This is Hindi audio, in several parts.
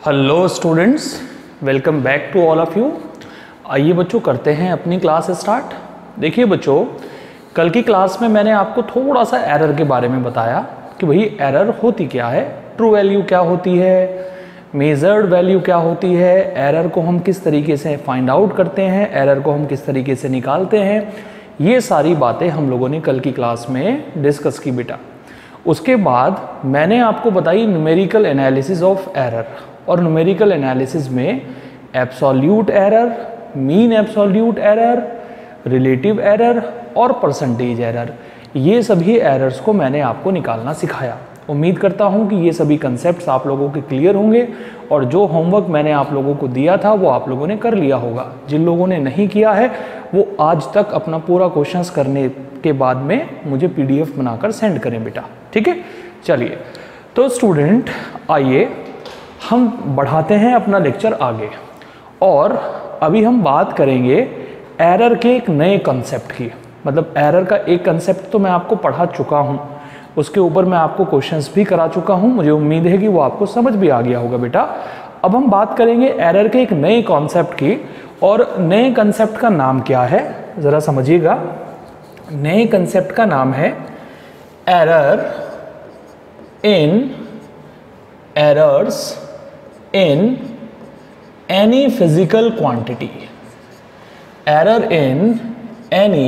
Hello students, welcome back to all of you. आइए बच्चों, करते हैं अपनी क्लास स्टार्ट। देखिए बच्चों, कल की क्लास में मैंने आपको थोड़ा सा एरर के बारे में बताया कि भाई एरर होती क्या है, ट्रू वैल्यू क्या होती है, मेजर्ड वैल्यू क्या होती है, एरर को हम किस तरीके से फाइंड आउट करते हैं, एरर को हम किस तरीके से निकालते हैं। ये सारी बातें हम लोगों ने कल की क्लास में डिस्कस की बेटा। उसके बाद मैंने आपको बताई न्यूमेरिकल एनालिसिस ऑफ एरर, और न्यूमेरिकल एनालिसिस में absolute error, mean absolute error, relative error और परसेंटेज एरर, ये सभी एरर्स को मैंने आपको निकालना सिखाया। उम्मीद करता हूँ कि ये सभी कंसेप्ट्स आप लोगों के क्लियर होंगे और जो होमवर्क मैंने आप लोगों को दिया था वो आप लोगों ने कर लिया होगा। जिन लोगों ने नहीं किया है वो आज तक अपना पूरा क्वेश्चंस करने के बाद में मुझे PDF बनाकर सेंड करें बेटा, ठीक है। चलिए तो स्टूडेंट, आइए हम बढ़ाते हैं अपना लेक्चर आगे, और अभी हम बात करेंगे एरर के एक नए कंसेप्ट की। मतलब एरर का एक कंसेप्ट तो मैं आपको पढ़ा चुका हूँ, उसके ऊपर मैं आपको क्वेश्चंस भी करा चुका हूँ, मुझे उम्मीद है कि वो आपको समझ भी आ गया होगा बेटा। अब हम बात करेंगे एरर के एक नए कॉन्सेप्ट की, और नए कंसेप्ट का नाम क्या है ज़रा समझिएगा। नए कंसेप्ट का नाम है error in errors in any physical quantity, error in any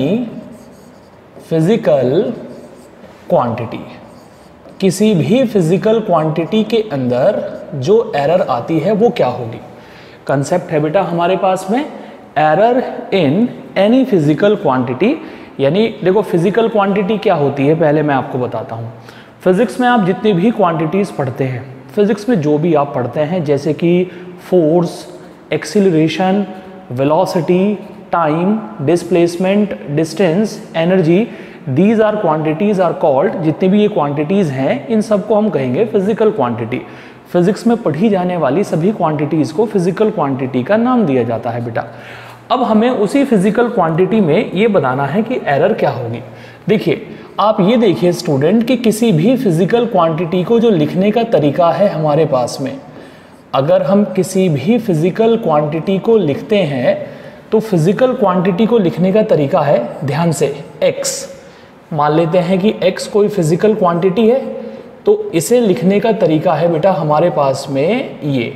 physical quantity, किसी भी फिजिकल क्वांटिटी के अंदर जो एरर आती है वो क्या होगी। कंसेप्ट है बेटा हमारे पास में error in any physical quantity. यानी देखो, फिजिकल क्वांटिटी क्या होती है पहले मैं आपको बताता हूँ। फिजिक्स में आप जितनी भी क्वांटिटीज़ पढ़ते हैं, फिजिक्स में जो भी आप पढ़ते हैं, जैसे कि force, acceleration, velocity, time, displacement, distance, energy, these are quantities are called, जितनी भी ये क्वांटिटीज़ हैं इन सबको हम कहेंगे फिजिकल क्वांटिटी। फिजिक्स में पढ़ी जाने वाली सभी क्वांटिटीज़ को फिजिकल क्वांटिटी का नाम दिया जाता है बेटा। अब हमें उसी फिजिकल क्वांटिटी में ये बताना है कि एरर क्या होगी। देखिए, आप ये देखिए स्टूडेंट कि किसी भी फिजिकल क्वांटिटी को जो लिखने का तरीका है हमारे पास में, अगर हम किसी भी फिजिकल क्वांटिटी को लिखते हैं तो फिजिकल क्वांटिटी को लिखने का तरीका है, ध्यान से, x। मान लेते हैं कि x कोई फिजिकल क्वांटिटी है, तो इसे लिखने का तरीका है बेटा हमारे पास में ये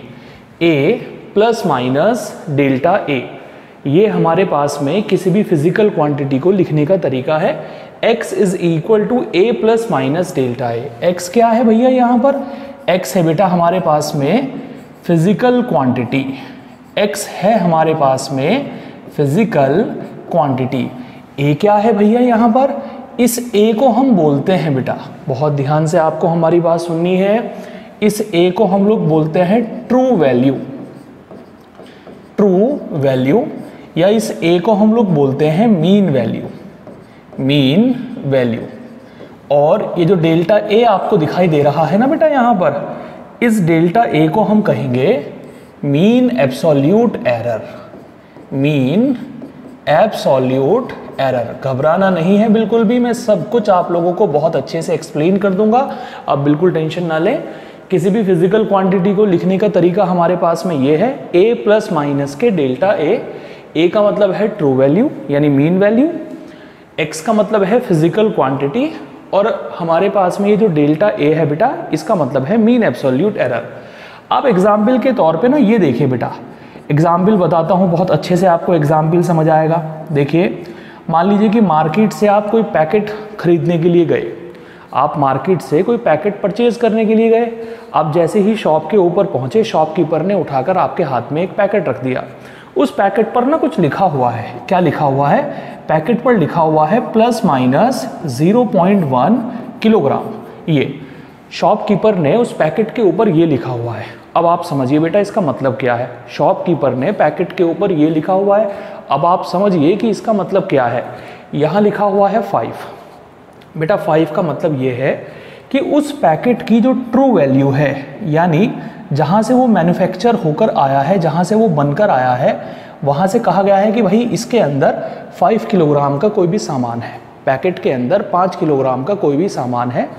a plus minus delta a। ये हमारे पास में किसी भी फिजिकल क्वांटिटी को लिखने का तरीका है। x is equal to a plus minus delta a। x क्या है भैया यहाँ पर? x है बेटा हमारे पास में फिजिकल क्वांटिटी। x है हमारे पास में फिजिकल क्वांटिटी। a क्या है भैया यहाँ पर? इस a को हम बोलते हैं बेटा, बहुत ध्यान से आपको हमारी बात सुननी है, इस a को हम लोग बोलते हैं ट्रू वैल्यू। ट्रू वैल्यू, या इस a को हम लोग बोलते हैं मीन वैल्यू। Mean value. और ये जो डेल्टा a आपको दिखाई दे रहा है ना बेटा यहाँ पर, इस डेल्टा a को हम कहेंगे mean absolute error. Mean absolute error. घबराना नहीं है बिल्कुल भी, मैं सब कुछ आप लोगों को बहुत अच्छे से एक्सप्लेन कर दूंगा, आप बिल्कुल टेंशन ना लें। किसी भी फिजिकल क्वांटिटी को लिखने का तरीका हमारे पास में ये है, a प्लस माइनस के डेल्टा a। a का मतलब है ट्रू वैल्यू यानी मीन वैल्यू, x का मतलब है फिजिकल क्वांटिटी, और हमारे पास में ये जो डेल्टा a है बेटा, इसका मतलब है मीन एब्सोल्यूट एरर। आप एग्जाम्पल के तौर पे ना ये देखिए बेटा, एग्जाम्पल बताता हूँ, बहुत अच्छे से आपको एग्जाम्पल समझ आएगा। देखिए, मान लीजिए कि मार्केट से आप कोई पैकेट खरीदने के लिए गए। आप मार्केट से कोई पैकेट परचेज करने के लिए गए। आप जैसे ही शॉप के ऊपर पहुँचे, शॉपकीपर ने उठाकर आपके हाथ में एक पैकेट रख दिया। उस पैकेट पर ना कुछ लिखा हुआ है। क्या लिखा हुआ है? पैकेट पर लिखा हुआ है प्लस माइनस 0.1 किलोग्राम। ये शॉपकीपर ने उस पैकेट के ऊपर ये लिखा हुआ है। अब आप समझिए बेटा इसका मतलब क्या है। शॉपकीपर ने पैकेट के ऊपर ये लिखा हुआ है, अब आप समझिए कि इसका मतलब क्या है। यहाँ लिखा हुआ है 5। बेटा 5 का मतलब ये है कि उस पैकेट की जो ट्रू वैल्यू है, यानी जहाँ से वो मैन्युफैक्चर होकर आया है, जहाँ से वो बनकर आया है, वहाँ से कहा गया है कि भाई इसके अंदर 5 किलोग्राम का कोई भी सामान है। पैकेट के अंदर 5 किलोग्राम का कोई भी सामान है,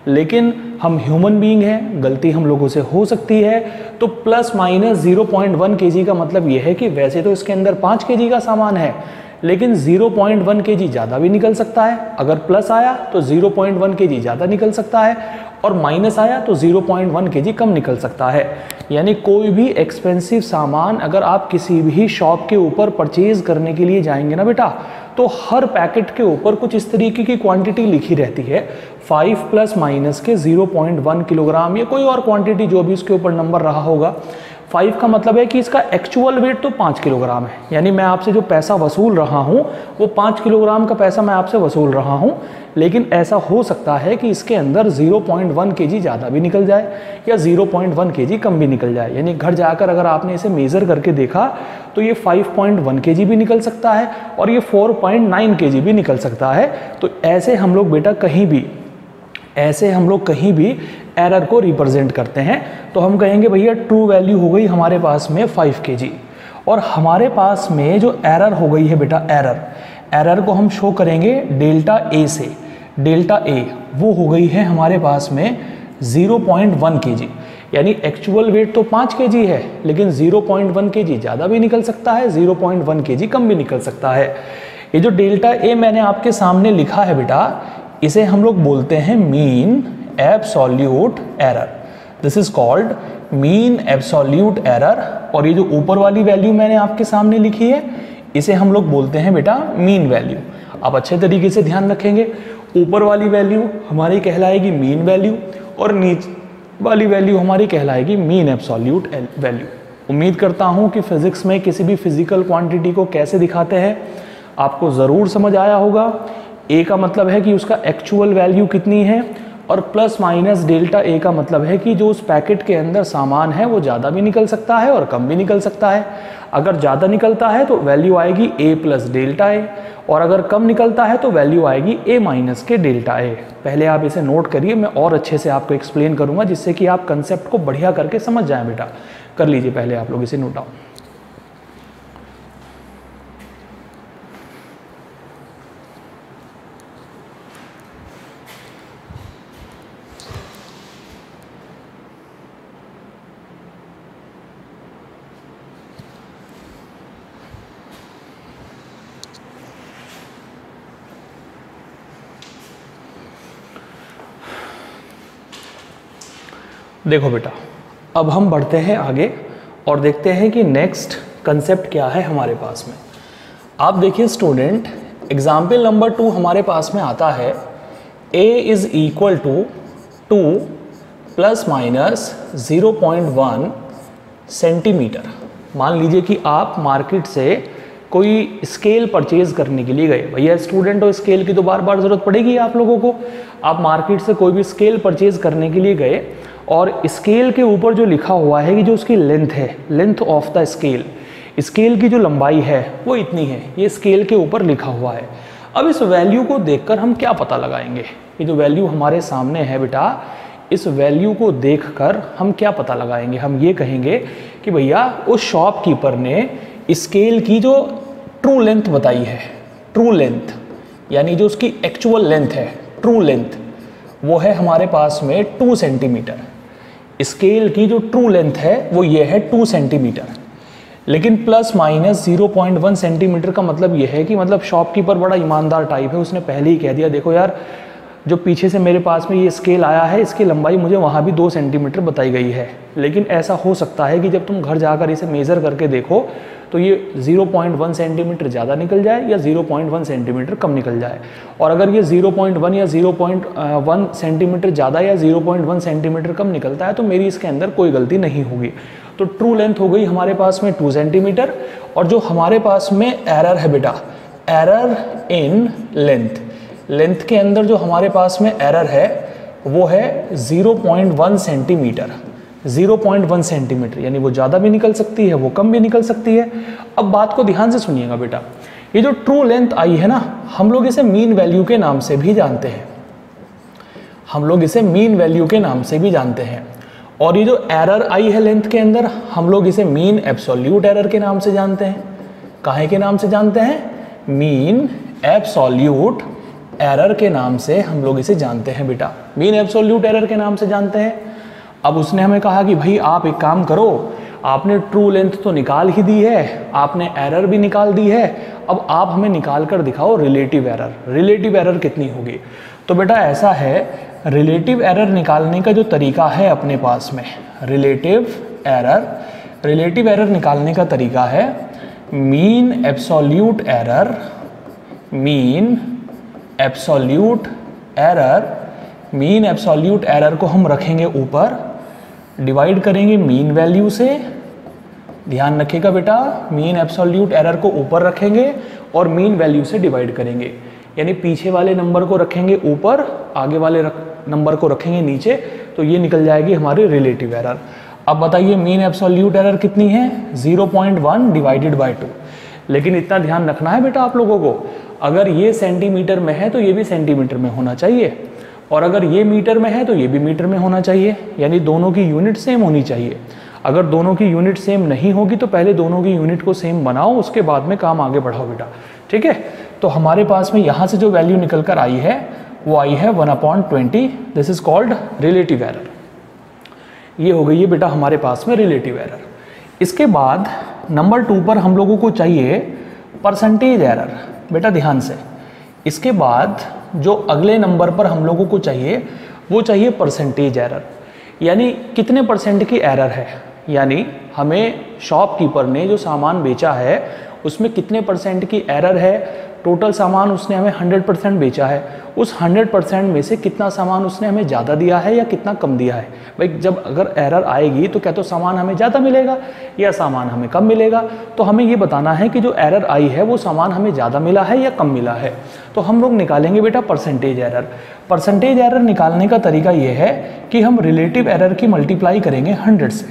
लेकिन हम ह्यूमन बीइंग हैं, गलती हम लोगों से हो सकती है। तो प्लस माइनस 0.1 kg का मतलब ये है कि वैसे तो इसके अंदर 5 kg का सामान है, लेकिन 0.1 kg ज़्यादा भी निकल सकता है। अगर प्लस आया तो 0.1 kg ज़्यादा निकल सकता है, और माइनस आया तो 0.1 kg कम निकल सकता है। यानी कोई भी एक्सपेंसिव सामान अगर आप किसी भी शॉप के ऊपर परचेज करने के लिए जाएंगे ना बेटा, तो हर पैकेट के ऊपर कुछ इस तरीके की क्वांटिटी लिखी रहती है, 5 प्लस माइनस के 0.1 किलोग्राम या कोई और क्वांटिटी जो भी उसके ऊपर नंबर रहा होगा। 5 का मतलब है कि इसका एक्चुअल वेट तो 5 किलोग्राम है, यानी मैं आपसे जो पैसा वसूल रहा हूँ वो 5 किलोग्राम का पैसा मैं आपसे वसूल रहा हूँ। लेकिन ऐसा हो सकता है कि इसके अंदर 0.1 kg ज़्यादा भी निकल जाए या 0.1 kg कम भी निकल जाए। यानी घर जाकर अगर आपने इसे मेज़र करके देखा तो ये 5.1 kg भी निकल सकता है और ये 4.9 kg भी निकल सकता है। तो ऐसे हम लोग बेटा कहीं भी एरर को रिप्रेजेंट करते हैं। तो हम कहेंगे भैया ट्रू वैल्यू हो गई हमारे पास में 5 kg, और हमारे पास में जो एरर हो गई है बेटा, एरर को हम शो करेंगे डेल्टा ए से। डेल्टा ए वो हो गई है हमारे पास में 0.1 kg, यानी एक्चुअल वेट तो 5 kg है, लेकिन 0.1 kg ज़्यादा भी निकल सकता है, 0.1 kg कम भी निकल सकता है। ये जो डेल्टा ए मैंने आपके सामने लिखा है बेटा, इसे हम लोग बोलते हैं mean absolute error. This is called mean absolute error. और ये जो ऊपर वाली वैल्यू मैंने आपके सामने लिखी है, इसे हम लोग बोलते हैं बेटा मीन वैल्यू। आप अच्छे तरीके से ध्यान रखेंगे, ऊपर वाली वैल्यू हमारी कहलाएगी मीन वैल्यू और नीचे वाली वैल्यू हमारी कहलाएगी मीन एब्सोल्यूट वैल्यू। उम्मीद करता हूँ कि फिजिक्स में किसी भी फिजिकल क्वांटिटी को कैसे दिखाते हैं आपको ज़रूर समझ आया होगा। ए का मतलब है कि उसका एक्चुअल वैल्यू कितनी है, और प्लस माइनस डेल्टा ए का मतलब है कि जो उस पैकेट के अंदर सामान है वो ज़्यादा भी निकल सकता है और कम भी निकल सकता है। अगर ज़्यादा निकलता है तो वैल्यू आएगी ए प्लस डेल्टा ए, और अगर कम निकलता है तो वैल्यू आएगी ए माइनस के डेल्टा ए। पहले आप इसे नोट करिए, मैं और अच्छे से आपको एक्सप्लेन करूँगा जिससे कि आप कंसेप्ट को बढ़िया करके समझ जाएँ बेटा। कर लीजिए पहले आप लोग इसे नोट डाउन। देखो बेटा, अब हम बढ़ते हैं आगे और देखते हैं कि नेक्स्ट कंसेप्ट क्या है हमारे पास में। आप देखिए स्टूडेंट, एग्जाम्पल नंबर 2 हमारे पास में आता है a is equal to 2 plus minus 0.1 centimetre. मान लीजिए कि आप मार्केट से कोई स्केल परचेज करने के लिए गए। भैया स्टूडेंट हो, स्केल की तो बार बार ज़रूरत पड़ेगी आप लोगों को। आप मार्केट से कोई भी स्केल परचेज करने के लिए गए और स्केल के ऊपर जो लिखा हुआ है कि जो उसकी लेंथ है, length of the scale, scale की जो लंबाई है वो इतनी है, ये स्केल के ऊपर लिखा हुआ है। अब इस वैल्यू को देखकर हम क्या पता लगाएंगे? ये जो वैल्यू हमारे सामने है बेटा, इस वैल्यू को देखकर हम क्या पता लगाएंगे? हम ये कहेंगे कि भैया उस शॉपकीपर ने स्केल की जो ट्रू लेंथ बताई है, ट्रू लेंथ यानी जो उसकी एक्चुअल लेंथ है, ट्रू लेंथ वो है हमारे पास में 2 सेंटीमीटर। स्केल की जो ट्रू लेंथ है वो ये है 2 सेंटीमीटर। लेकिन प्लस माइनस 0.1 सेंटीमीटर का मतलब ये है कि मतलब शॉपकीपर बड़ा ईमानदार टाइप है, उसने पहले ही कह दिया देखो यार जो पीछे से मेरे पास में ये स्केल आया है इसकी लंबाई मुझे वहाँ भी 2 सेंटीमीटर बताई गई है। लेकिन ऐसा हो सकता है कि जब तुम घर जाकर इसे मेज़र करके देखो तो ये 0.1 सेंटीमीटर ज़्यादा निकल जाए या 0.1 सेंटीमीटर कम निकल जाए। और अगर ये 0.1 या 0.1 सेंटीमीटर ज़्यादा या 0.1 सेंटीमीटर कम निकलता है तो मेरी इसके अंदर कोई गलती नहीं होगी। तो ट्रू लेंथ हो गई हमारे पास में 2 सेंटीमीटर। और जो हमारे पास में एरर है बेटा, एरर इन लेंथ, लेंथ के अंदर जो हमारे पास में एरर है वो है 0.1 सेंटीमीटर। 0.1 सेंटीमीटर यानी वो ज़्यादा भी निकल सकती है, वो कम भी निकल सकती है। अब बात को ध्यान से सुनिएगा बेटा, ये जो ट्रू लेंथ आई है ना, हम लोग इसे मीन वैल्यू के नाम से भी जानते हैं। हम लोग इसे मीन वैल्यू के नाम से भी जानते हैं। और ये जो एरर आई है लेंथ के अंदर, हम लोग इसे मीन एब्सोल्यूट एरर के नाम से जानते हैं। काहे के नाम से जानते हैं? मीन एब्सोल्यूट एरर के नाम से हम लोग इसे जानते हैं बेटा, मीन एब्सोल्यूट एरर के नाम से जानते हैं। अब उसने हमें कहा कि भाई आप एक काम करो, आपने ट्रू लेंथ तो निकाल ही दी है, आपने एरर भी निकाल दी है, अब आप हमें निकाल कर दिखाओ रिलेटिव एरर। रिलेटिव एरर कितनी होगी? तो बेटा ऐसा है, रिलेटिव एरर निकालने का जो तरीका है अपने पास में, रिलेटिव एरर निकालने का तरीका है mean absolute error, mean absolute error को हम रखेंगे ऊपर, डिवाइड करेंगे मीन वैल्यू से। ध्यान रखिएगा बेटा, मीन एब्सोल्यूट एरर को ऊपर रखेंगे और मीन वैल्यू से डिवाइड करेंगे, यानी पीछे वाले नंबर को रखेंगे ऊपर, आगे वाले नंबर को रखेंगे नीचे, तो ये निकल जाएगी हमारी रिलेटिव एरर। अब बताइए मीन एब्सोल्यूट एरर कितनी है? 0.1 डिवाइडेड बाय 2। लेकिन इतना ध्यान रखना है बेटा आप लोगों को, अगर ये सेंटीमीटर में है तो ये भी सेंटीमीटर में होना चाहिए, और अगर ये मीटर में है तो ये भी मीटर में होना चाहिए, यानी दोनों की यूनिट सेम होनी चाहिए। अगर दोनों की यूनिट सेम नहीं होगी तो पहले दोनों की यूनिट को सेम बनाओ, उसके बाद में काम आगे बढ़ाओ बेटा, ठीक है। तो हमारे पास में यहाँ से जो वैल्यू निकल कर आई है वो आई है 1/20। This is called relative error. ये हो गई है बेटा हमारे पास में रिलेटिव एरर। इसके बाद नंबर 2 पर हम लोगों को चाहिए परसेंटेज एरर। बेटा ध्यान से, इसके बाद जो अगले नंबर पर हम लोगों को चाहिए वो चाहिए परसेंटेज एरर, यानी कितने परसेंट की एरर है, यानी हमें शॉपकीपर ने जो सामान बेचा है उसमें कितने परसेंट की एरर है। टोटल सामान उसने हमें 100% बेचा है, उस 100% में से कितना सामान उसने हमें ज़्यादा दिया है या कितना कम दिया है। भाई जब अगर एरर आएगी तो क्या तो सामान हमें ज़्यादा मिलेगा या सामान हमें कम मिलेगा, तो हमें ये बताना है कि जो एरर आई है वो सामान हमें ज़्यादा मिला है या कम मिला है। तो हम लोग निकालेंगे बेटा परसेंटेज एरर। परसेंटेज एरर निकालने का तरीका ये है कि हम रिलेटिव एरर की मल्टीप्लाई करेंगे 100 से।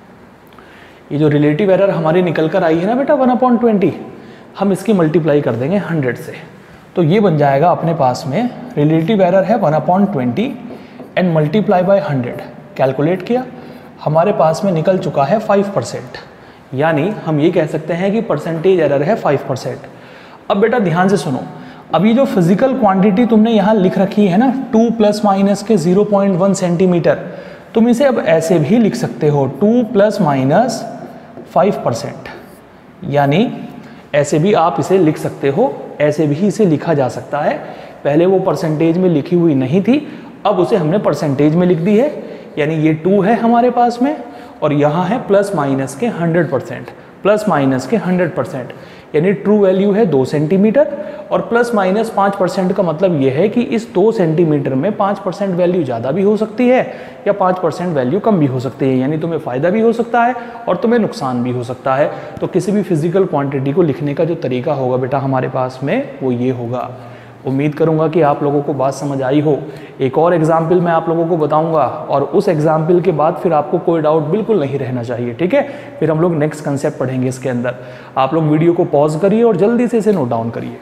ये जो रिलेटिव एरर हमारी निकल कर आई है ना बेटा 1/20, हम इसकी मल्टीप्लाई कर देंगे 100 से, तो ये बन जाएगा अपने पास में रिलेटिव एरर है 1/20 एंड मल्टीप्लाई बाय 100। कैलकुलेट किया, हमारे पास में निकल चुका है 5%, यानी हम ये कह सकते हैं कि परसेंटेज एरर है 5%। अब बेटा ध्यान से सुनो, अब ये जो फिजिकल क्वांटिटी तुमने यहाँ लिख रखी है ना 2 ± के 0.1 सेंटीमीटर, तुम इसे अब ऐसे भी लिख सकते हो 2 ± 5%, यानी ऐसे भी आप इसे लिख सकते हो, ऐसे भी इसे लिखा जा सकता है। पहले वो परसेंटेज में लिखी हुई नहीं थी, अब उसे हमने परसेंटेज में लिख दी है, यानी ये 2 है हमारे पास में और यहाँ है ± के 100%, ± के 100%, यानी ट्रू वैल्यू है 2 सेंटीमीटर और ±5% का मतलब ये है कि इस 2 सेंटीमीटर में 5% वैल्यू ज़्यादा भी हो सकती है या 5% वैल्यू कम भी हो सकती है, यानी तुम्हें फ़ायदा भी हो सकता है और तुम्हें नुकसान भी हो सकता है। तो किसी भी फिजिकल क्वांटिटी को लिखने का जो तरीका होगा बेटा हमारे पास में वो ये होगा। उम्मीद करूंगा कि आप लोगों को बात समझ आई हो। एक और एग्जाम्पल मैं आप लोगों को बताऊंगा और उस एग्जाम्पल के बाद फिर आपको कोई डाउट बिल्कुल नहीं रहना चाहिए, ठीक है। फिर हम लोग नेक्स्ट कंसेप्ट पढ़ेंगे इसके अंदर। आप लोग वीडियो को पॉज करिए और जल्दी से इसे नोट डाउन करिए।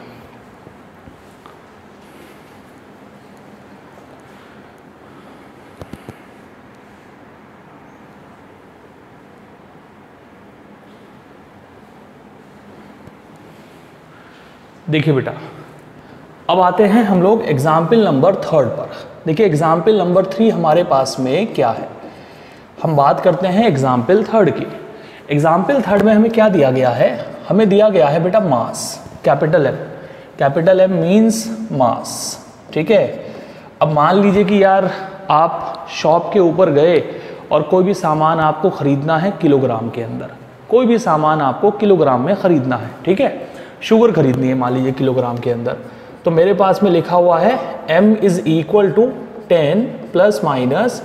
देखिए बेटा, अब आते हैं हम लोग एग्जाम्पल नंबर 3 पर। देखिए एग्जाम्पल नंबर 3 हमारे पास में क्या है, हम बात करते हैं एग्जाम्पल 3 की। एग्जाम्पल 3 में हमें क्या दिया गया है, हमें दिया गया है बेटा mass, capital M. Capital M means mass, ठीक है। अब मान लीजिए कि यार आप शॉप के ऊपर गए और कोई भी सामान आपको ख़रीदना है किलोग्राम के अंदर, कोई भी सामान आपको किलोग्राम में ख़रीदना है, ठीक है। शुगर खरीदनी है मान लीजिए किलोग्राम के अंदर, तो मेरे पास में लिखा हुआ है m = 10 ±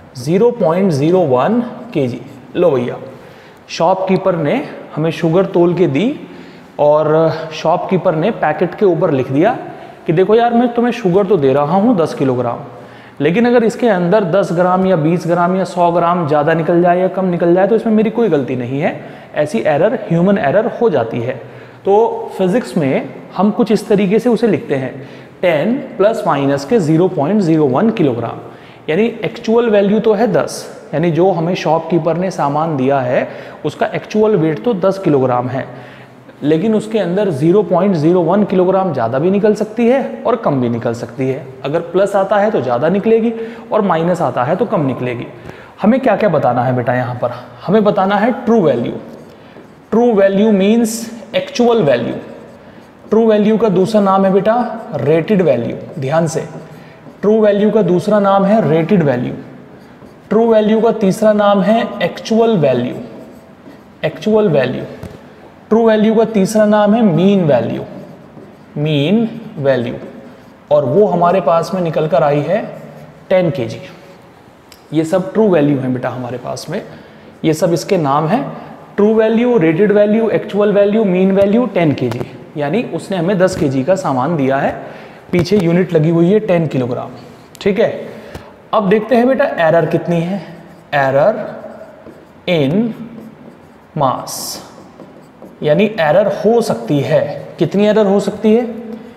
0.01 kg। लो भैया, शॉपकीपर ने हमें शुगर तोल के दी और शॉपकीपर ने पैकेट के ऊपर लिख दिया कि देखो यार मैं तुम्हें शुगर तो दे रहा हूँ 10 किलोग्राम, लेकिन अगर इसके अंदर 10 ग्राम या 20 ग्राम या 100 ग्राम ज़्यादा निकल जाए या कम निकल जाए तो इसमें मेरी कोई गलती नहीं है। ऐसी एरर ह्यूमन एरर हो जाती है। तो फिज़िक्स में हम कुछ इस तरीके से उसे लिखते हैं 10 ± के 0.01 किलोग्राम, यानी एक्चुअल वैल्यू तो है 10, यानी जो हमें शॉपकीपर ने सामान दिया है उसका एक्चुअल वेट तो 10 किलोग्राम है। लेकिन उसके अंदर 0.01 किलोग्राम ज़्यादा भी निकल सकती है और कम भी निकल सकती है। अगर प्लस आता है तो ज़्यादा निकलेगी और माइनस आता है तो कम निकलेगी। हमें क्या क्या बताना है बेटा यहाँ पर? हमें बताना है true value. True value means actual value. True value का दूसरा नाम है बेटा रेटेड वैल्यू। ध्यान से, ट्रू वैल्यू का दूसरा नाम है रेटेड वैल्यू। ट्रू वैल्यू का तीसरा नाम है actual value. Actual value. True value का तीसरा नाम है मीन वैल्यू। Mean value. और वो हमारे पास में निकल कर आई है 10 kg। ये सब ट्रू वैल्यू है बेटा हमारे पास में। ये सब इसके नाम है, true value, rated value, actual value, mean value, 10 kg। यानी उसने हमें 10 kg का सामान दिया है। पीछे यूनिट लगी हुई है 10 किलोग्राम। ठीक है, अब देखते हैं बेटा एरर कितनी है। एरर इन मास, यानी एरर हो सकती है। कितनी एरर हो सकती है?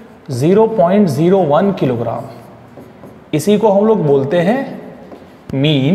0.01 किलोग्राम। इसी को हम लोग बोलते हैं मीन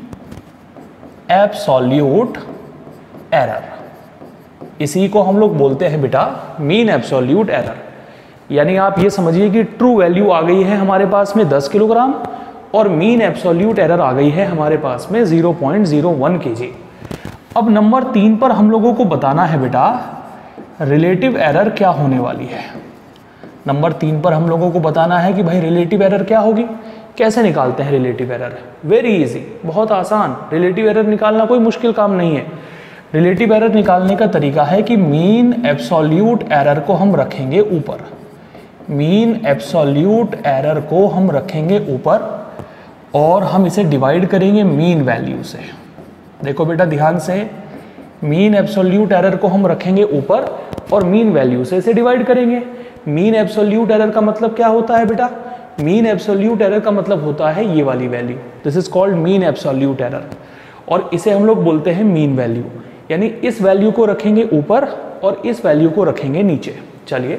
एब्सोल्यूट एरर। इसी को हम लोग बोलते हैं बेटा मीन एब्सोल्यूट एरर। यानी आप ये समझिए कि ट्रू वैल्यू आ गई है हमारे पास में 10 किलोग्राम और मीन एब्सोल्यूट एरर आ गई है हमारे पास में 0.01 kg। अब नंबर 3 पर हम लोगों को बताना है बेटा रिलेटिव एरर क्या होने वाली है। नंबर 3 पर हम लोगों को बताना है कि भाई रिलेटिव एरर क्या होगी। कैसे निकालते हैं रिलेटिव एरर? वेरी इजी, बहुत आसान। रिलेटिव एरर निकालना कोई मुश्किल काम नहीं है। रिलेटिव एरर निकालने का तरीका है कि मीन एब्सोल्यूट एरर को हम रखेंगे ऊपर। मीन एब्सोल्यूट एरर को हम रखेंगे ऊपर और हम इसे डिवाइड करेंगे मीन वैल्यू से। देखो बेटा ध्यान से, मीन एब्सोल्यूट एरर को हम रखेंगे ऊपर और मीन वैल्यू से इसे डिवाइड करेंगे। मीन एब्सोल्यूट एरर का मतलब क्या होता है बेटा? मीन एब्सोल्यूट एरर का मतलब होता है ये वाली value. This is called mean absolute error और इसे हम लोग बोलते हैं मीन वैल्यू। यानी इस वैल्यू को रखेंगे ऊपर और इस वैल्यू को रखेंगे नीचे। चलिए,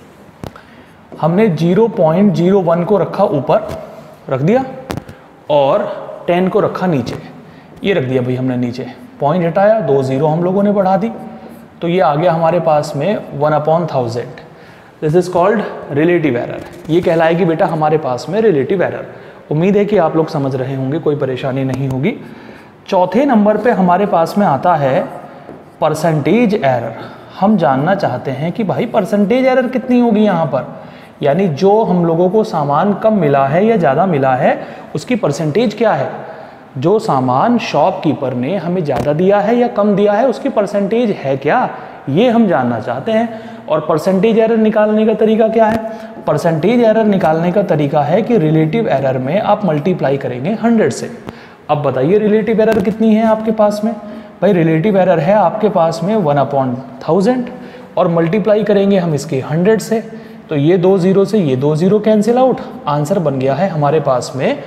हमने 0.01 को रखा ऊपर, रख दिया, और 10 को रखा नीचे। ये रख दिया भाई हमने नीचे। पॉइंट हटाया, 2 0 हम लोगों ने बढ़ा दी, तो ये आ गया हमारे पास में 1/1000। This is called relative error. ये कहलाएगी बेटा हमारे पास में रिलेटिव एरर। उम्मीद है कि आप लोग समझ रहे होंगे, कोई परेशानी नहीं होगी। चौथे नंबर पे हमारे पास में आता है परसेंटेज एरर। हम जानना चाहते हैं कि भाई परसेंटेज एरर कितनी होगी यहाँ पर, यानी जो हम लोगों को सामान कम मिला है या ज़्यादा मिला है उसकी परसेंटेज क्या है। जो सामान शॉपकीपर ने हमें ज़्यादा दिया है या कम दिया है उसकी परसेंटेज है क्या, ये हम जानना चाहते हैं। और परसेंटेज एरर निकालने का तरीका क्या है? परसेंटेज एरर निकालने का तरीका है कि रिलेटिव एरर में आप मल्टीप्लाई करेंगे 100 से। अब बताइए रिलेटिव एरर कितनी है आपके पास में? भाई रिलेटिव एरर है आपके पास में 1/1000 और मल्टीप्लाई करेंगे हम इसके 100 से, तो ये 2 0 से ये 2 0 कैंसिल आउट। आंसर बन गया है हमारे पास में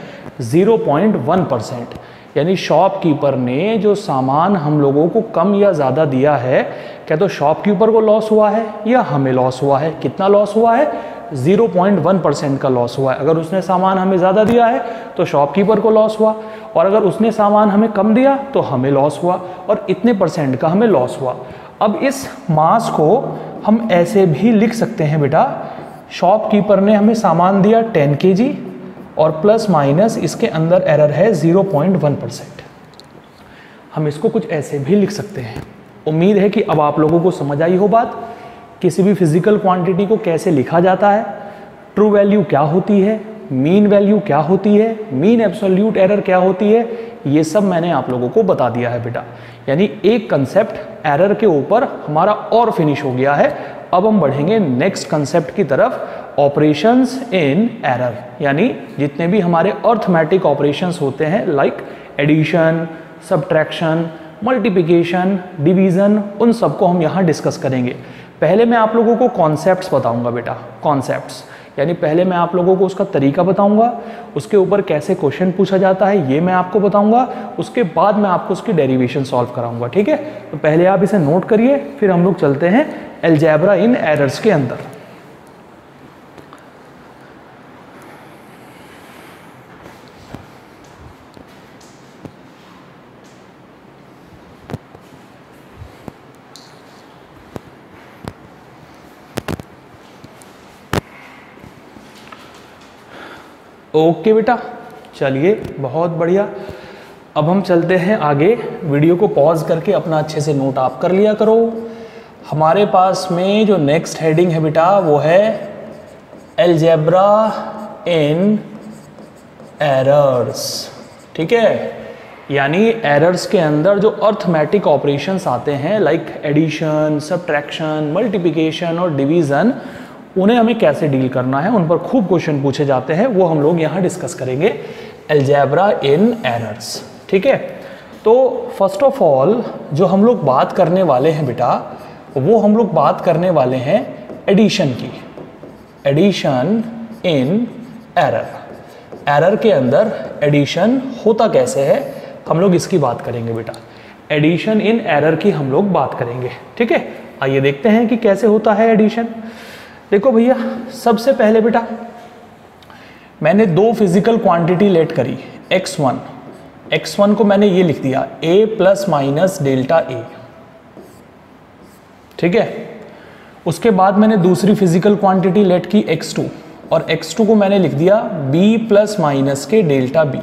0.1%। यानी शॉपकीपर ने जो सामान हम लोगों को कम या ज़्यादा दिया है, क्या तो शॉपकीपर को लॉस हुआ है या हमें लॉस हुआ है? कितना लॉस हुआ है? 0.1% का लॉस हुआ है। अगर उसने सामान हमें ज़्यादा दिया है तो शॉपकीपर को लॉस हुआ, और अगर उसने सामान हमें कम दिया तो हमें लॉस हुआ, और इतने परसेंट का हमें लॉस हुआ। अब इस मास को हम ऐसे भी लिख सकते हैं बेटा, शॉपकीपर ने हमें सामान दिया 10 kg और प्लस माइनस इसके अंदर एरर है 0.1%। हम इसको कुछ ऐसे भी लिख सकते हैं। उम्मीद है कि अब आप लोगों को समझ आई हो बात, किसी भी फिजिकल क्वांटिटी को कैसे लिखा जाता है, ट्रू वैल्यू क्या होती है, मीन वैल्यू क्या होती है, मीन एब्सोल्यूट एरर क्या होती है, ये सब मैंने आप लोगों को बता दिया है बेटा। यानी एक कंसेप्ट एरर के ऊपर हमारा और फिनिश हो गया है। अब हम बढ़ेंगे नेक्स्ट कंसेप्ट की तरफ, ऑपरेशंस इन एरर। यानी जितने भी हमारे अर्थमेटिक ऑपरेशंस होते हैं like addition, subtraction, multiplication, division, उन सबको हम यहाँ डिस्कस करेंगे। पहले मैं आप लोगों को कॉन्सेप्ट्स बताऊंगा बेटा। कॉन्सेप्ट्स यानी पहले मैं आप लोगों को उसका तरीका बताऊंगा, उसके ऊपर कैसे क्वेश्चन पूछा जाता है ये मैं आपको बताऊंगा, उसके बाद मैं आपको उसकी डेरिवेशन सॉल्व कराऊंगा। ठीक है, तो पहले आप इसे नोट करिए, फिर हम लोग चलते हैं अलजेब्रा इन एरर्स के अंदर। ओके बेटा, चलिए बहुत बढ़िया। अब हम चलते हैं आगे। वीडियो को पॉज करके अपना अच्छे से नोट आप कर लिया करो। हमारे पास में जो नेक्स्ट हेडिंग है बेटा वो है अलजेब्रा इन एरर्स। ठीक है, यानी एरर्स के अंदर जो अर्थमेटिक ऑपरेशंस आते हैं लाइक एडिशन, सब्ट्रैक्शन, मल्टीप्लिकेशन और डिवीज़न, उन्हें हमें कैसे डील करना है, उन पर खूब क्वेश्चन पूछे जाते हैं, वो हम लोग यहाँ डिस्कस करेंगे अलजेब्रा इन एरर्स। ठीक है, तो फर्स्ट ऑफ ऑल जो हम लोग बात करने वाले हैं बेटा, वो हम लोग बात करने वाले हैं एडिशन की। एडिशन इन एरर, एरर के अंदर एडिशन होता कैसे है, हम लोग इसकी बात करेंगे बेटा। एडिशन इन एरर की हम लोग बात करेंगे। ठीक है, आइए देखते हैं कि कैसे होता है एडिशन। देखो भैया, सबसे पहले बेटा मैंने दो फिजिकल क्वांटिटी लेट करी, x1 को मैंने ये लिख दिया a plus minus delta a। ठीक है, उसके बाद मैंने दूसरी फिजिकल क्वांटिटी लेट की x2, और x2 को मैंने लिख दिया b प्लस माइनस के डेल्टा b।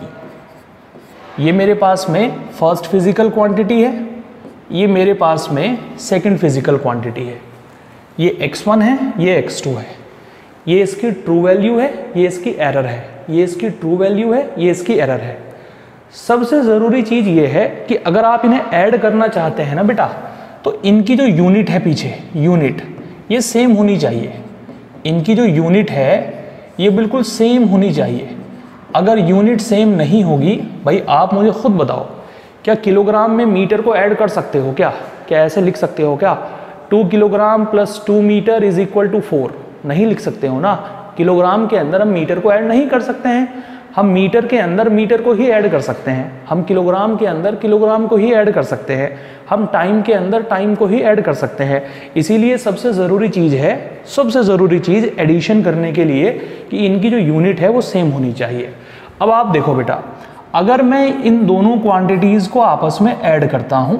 ये मेरे पास में फर्स्ट फिजिकल क्वांटिटी है, ये मेरे पास में सेकंड फिजिकल क्वांटिटी है। ये x1 है, ये x2 है, ये इसकी ट्रू वैल्यू है, ये इसकी एरर है, ये इसकी ट्रू वैल्यू है, ये इसकी एरर है। सबसे ज़रूरी चीज़ ये है कि अगर आप इन्हें ऐड करना चाहते हैं ना बेटा, तो इनकी जो यूनिट है पीछे, यूनिट ये सेम होनी चाहिए। इनकी जो यूनिट है ये बिल्कुल सेम होनी चाहिए। अगर यूनिट सेम नहीं होगी, भाई आप मुझे खुद बताओ, क्या किलोग्राम में मीटर को ऐड कर सकते हो क्या? क्या ऐसे लिख सकते हो क्या 2 kilogram plus 2 metre is equal to 4? नहीं लिख सकते हो ना। किलोग्राम के अंदर हम मीटर को ऐड नहीं कर सकते हैं, हम मीटर के अंदर मीटर को ही ऐड कर सकते हैं, हम किलोग्राम के अंदर किलोग्राम को ही ऐड कर सकते हैं, हम टाइम के अंदर टाइम को ही ऐड कर सकते हैं। इसीलिए सबसे ज़रूरी चीज़ है, सबसे ज़रूरी चीज़ एडिशन करने के लिए कि इनकी जो यूनिट है वो सेम होनी चाहिए। अब आप देखो बेटा, अगर मैं इन दोनों क्वांटिटीज़ को आपस में ऐड करता हूँ,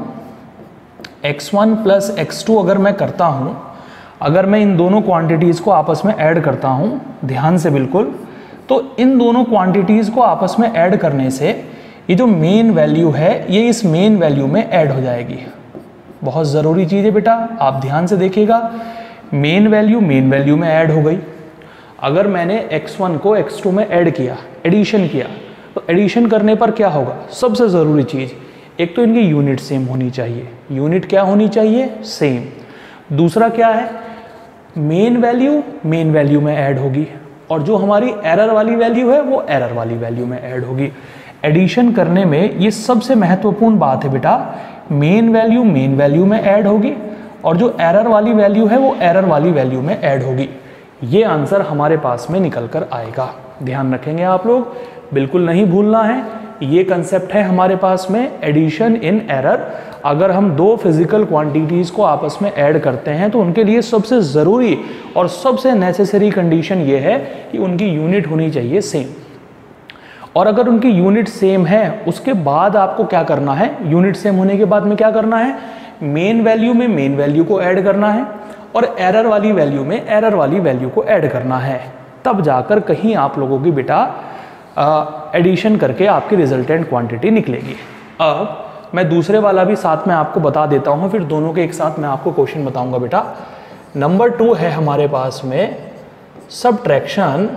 x1 प्लस x2 अगर मैं करता हूँ, अगर मैं इन दोनों क्वांटिटीज़ को आपस में ऐड करता हूँ, ध्यान से बिल्कुल, तो इन दोनों क्वांटिटीज़ को आपस में ऐड करने से ये जो मेन वैल्यू है ये इस मेन वैल्यू में ऐड हो जाएगी। बहुत ज़रूरी चीज़ है बेटा, आप ध्यान से देखिएगा। मेन वैल्यू में ऐड हो गई। अगर मैंने x1 को x2 में ऐड किया, एडिशन किया, तो एडिशन करने पर क्या होगा? सबसे ज़रूरी चीज़, एक तो इनकी यूनिट सेम होनी चाहिए। यूनिट क्या होनी चाहिए? सेम। दूसरा क्या है? मेन वैल्यू में ऐड होगी, और जो हमारी एरर वाली वैल्यू है वो एरर वाली वैल्यू में ऐड होगी। एडिशन करने में ये सबसे महत्वपूर्ण बात है बेटा, मेन वैल्यू में ऐड होगी, और जो एरर वाली वैल्यू है वो एरर वाली वैल्यू में ऐड होगी। ये आंसर हमारे पास में निकल कर आएगा। ध्यान रखेंगे आप लोग, बिल्कुल नहीं भूलना है। ये कंसेप्ट है हमारे पास में एडिशन इन एरर। अगर हम दो फिजिकल क्वांटिटीज़ को आपस में ऐड करते हैं तो उनके लिए सबसे ज़रूरी और सबसे नेसेसरी कंडीशन ये है कि उनकी यूनिट होनी चाहिए सेम। और अगर उनकी यूनिट सेम है, उसके बाद आपको क्या करना है? यूनिट सेम होने के बाद में क्या करना है? मेन वैल्यू में मेन वैल्यू को ऐड करना है, और एरर वाली वैल्यू में एरर वाली वैल्यू को ऐड करना है। तब जाकर कहीं आप लोगों की बेटा एडिशन करके आपकी रिजल्टेंट क्वांटिटी निकलेगी। अब मैं दूसरे वाला भी साथ में आपको बता देता हूँ, फिर दोनों के एक साथ मैं आपको क्वेश्चन बताऊंगा बेटा। नंबर 2 है हमारे पास में सब्ट्रैक्शन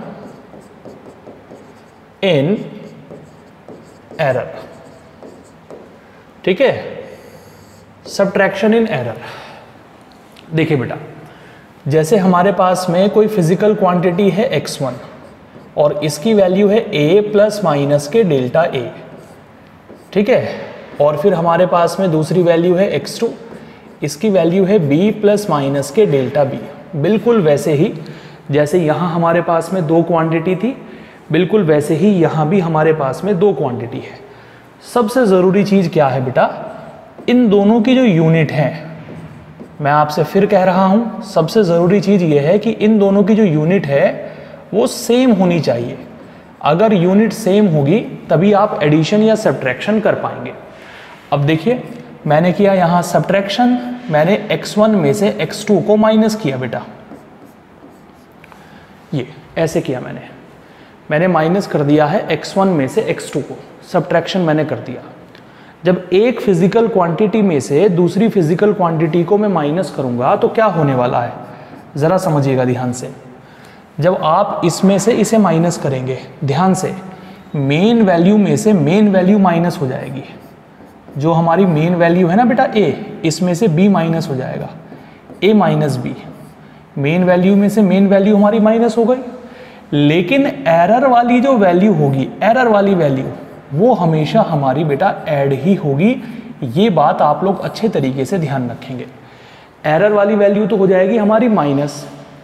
इन एरर। ठीक है, सब्ट्रैक्शन इन एरर। देखिए बेटा, जैसे हमारे पास में कोई फिजिकल क्वांटिटी है x1 और इसकी वैल्यू है a प्लस माइनस के डेल्टा a। ठीक है, और फिर हमारे पास में दूसरी वैल्यू है x2, इसकी वैल्यू है b प्लस माइनस के डेल्टा b। बिल्कुल वैसे ही जैसे यहाँ हमारे पास में दो क्वांटिटी थी, बिल्कुल वैसे ही यहाँ भी हमारे पास में दो क्वांटिटी है। सबसे ज़रूरी चीज़ क्या है बेटा? इन दोनों की जो यूनिट है, मैं आपसे फिर कह रहा हूँ, सबसे ज़रूरी चीज़ ये है कि इन दोनों की जो यूनिट है वो सेम होनी चाहिए। अगर यूनिट सेम होगी तभी आप एडिशन या सब्ट्रैक्शन कर पाएंगे। अब देखिए, मैंने किया यहाँ सब्ट्रैक्शन, मैंने x1 में से x2 को माइनस किया बेटा, ये ऐसे किया मैंने। मैंने माइनस कर दिया है x1 में से x2 को, सब्ट्रैक्शन मैंने कर दिया। जब एक फिजिकल क्वांटिटी में से दूसरी फिजिकल क्वांटिटी को मैं माइनस करूंगा तो क्या होने वाला है, ज़रा समझिएगा ध्यान से। जब आप इसमें से इसे माइनस करेंगे, ध्यान से, मेन वैल्यू में से मेन वैल्यू माइनस हो जाएगी। जो हमारी मेन वैल्यू है ना बेटा a, इसमें से b माइनस हो जाएगा, a minus B. Main value में से मेन वैल्यू हमारी माइनस हो गई, लेकिन एरर वाली जो वैल्यू होगी, एरर वाली वैल्यू, वो हमेशा हमारी बेटा ऐड ही होगी। ये बात आप लोग अच्छे तरीके से ध्यान रखेंगे। एरर वाली वैल्यू तो हो जाएगी हमारी माइनस,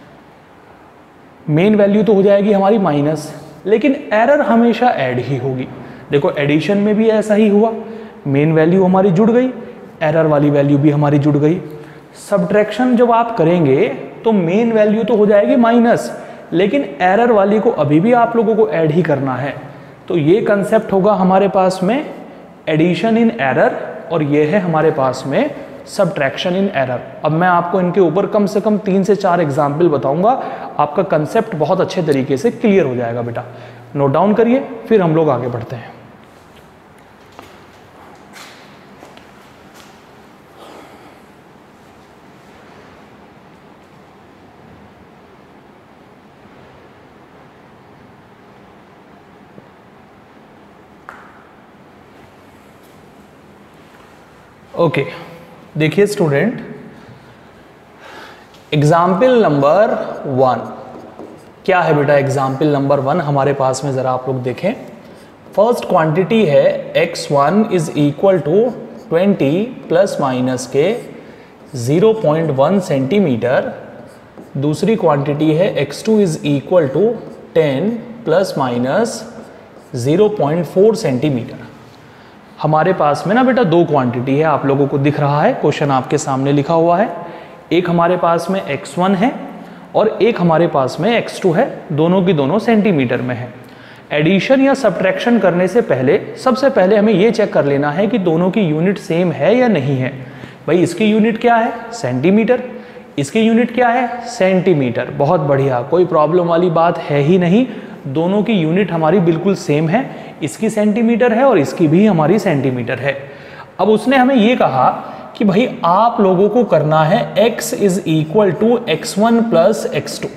मेन वैल्यू तो हो जाएगी हमारी माइनस, लेकिन एरर हमेशा ऐड ही होगी। देखो एडिशन में भी ऐसा ही हुआ, मेन वैल्यू हमारी जुड़ गई, एरर वाली वैल्यू भी हमारी जुड़ गई। सब्ट्रैक्शन जब आप करेंगे तो मेन वैल्यू तो हो जाएगी माइनस, लेकिन एरर वाली को अभी भी आप लोगों को ऐड ही करना है। तो ये कंसेप्ट होगा हमारे पास में एडिशन इन एरर, और ये है हमारे पास में सब्ट्रैक्शन इन एरर। अब मैं आपको इनके ऊपर कम से कम 3 से 4 एग्जाम्पल बताऊंगा, आपका कंसेप्ट बहुत अच्छे तरीके से क्लियर हो जाएगा बेटा। नोट डाउन करिए, फिर हम लोग आगे बढ़ते हैं। ओके, देखिए स्टूडेंट, एग्जाम्पल नंबर 1 क्या है बेटा। एग्जाम्पल नंबर 1 हमारे पास में ज़रा आप लोग देखें। फर्स्ट क्वांटिटी है x1 is equal to 20 plus minus के 0.1 सेंटीमीटर। दूसरी क्वांटिटी है x2 is equal to 10 plus minus 0.4 centimetre. हमारे पास में ना बेटा 2 क्वांटिटी है, आप लोगों को दिख रहा है, क्वेश्चन आपके सामने लिखा हुआ है। एक हमारे पास में x1 है और एक हमारे पास में x2 है, दोनों की दोनों सेंटीमीटर में है। एडिशन या सब्ट्रैक्शन करने से पहले सबसे पहले हमें ये चेक कर लेना है कि दोनों की यूनिट सेम है या नहीं है। भाई इसकी यूनिट क्या है, सेंटीमीटर, इसकी यूनिट क्या है, सेंटीमीटर। बहुत बढ़िया, कोई प्रॉब्लम वाली बात है ही नहीं, दोनों की यूनिट हमारी बिल्कुल सेम है, इसकी सेंटीमीटर है और इसकी भी हमारी सेंटीमीटर है। अब उसने हमें ये कहा कि भाई आप लोगों को करना है x is equal to x1 plus x2,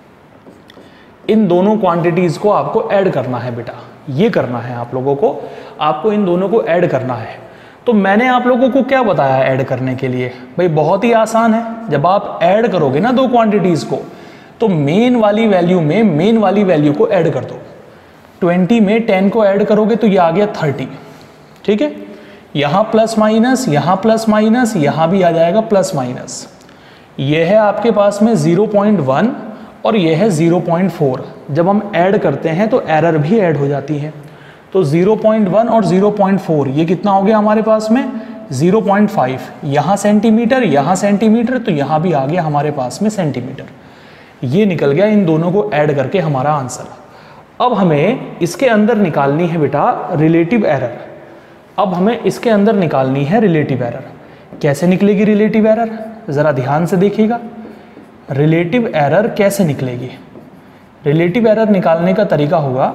इन दोनों क्वांटिटीज को आपको ऐड करना है बेटा, ये करना है आप लोगों को, आपको इन दोनों को ऐड करना है। तो मैंने आप लोगों को क्या बताया ऐड करने के लिए, भाई बहुत ही आसान है। जब आप ऐड करोगे ना 2 क्वांटिटीज को, तो मेन वाली वैल्यू में मेन वाली वैल्यू को ऐड कर दो। 20 में 10 को ऐड करोगे तो ये आ गया 30, ठीक है। यहाँ प्लस माइनस, यहाँ प्लस माइनस, यहाँ भी आ जाएगा प्लस माइनस। ये है आपके पास में 0.1 और ये है 0.4। जब हम ऐड करते हैं तो एरर भी ऐड हो जाती है। तो 0.1 और 0.4 ये कितना हो गया हमारे पास में 0.5। यहाँ सेंटीमीटर, तो यहाँ भी आ गया हमारे पास में सेंटीमीटर। ये निकल गया इन दोनों को ऐड करके हमारा आंसर। अब हमें इसके अंदर निकालनी है बेटा रिलेटिव एरर। अब हमें इसके अंदर निकालनी है रिलेटिव एरर। कैसे निकलेगी रिलेटिव एरर, ज़रा ध्यान से देखिएगा। रिलेटिव एरर कैसे निकलेगी, रिलेटिव एरर निकालने का तरीका होगा,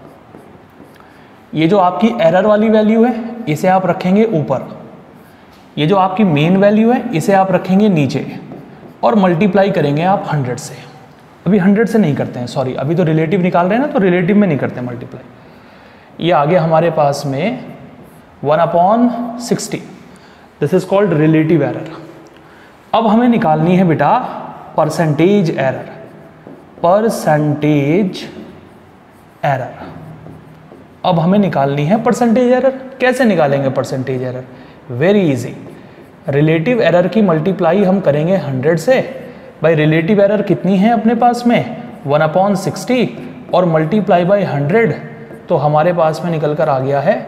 ये जो आपकी एरर वाली वैल्यू है इसे आप रखेंगे ऊपर, ये जो आपकी मेन वैल्यू है इसे आप रखेंगे नीचे, और मल्टीप्लाई करेंगे आप 100 से। अभी 100 से नहीं करते हैं, सॉरी, अभी तो रिलेटिव निकाल रहे हैं ना, तो रिलेटिव में नहीं करते मल्टीप्लाई। ये आ गया हमारे पास में 1/60। This is called relative error. अब हमें निकालनी है बेटा परसेंटेज एरर। परसेंटेज एरर, अब हमें निकालनी है परसेंटेज एरर। कैसे निकालेंगे percentage error, very easy. Relative error की मल्टीप्लाई हम करेंगे 100 से। भाई रिलेटिव एरर कितनी है अपने पास में 1/60 और मल्टीप्लाई बाई 100, तो हमारे पास में निकल कर आ गया है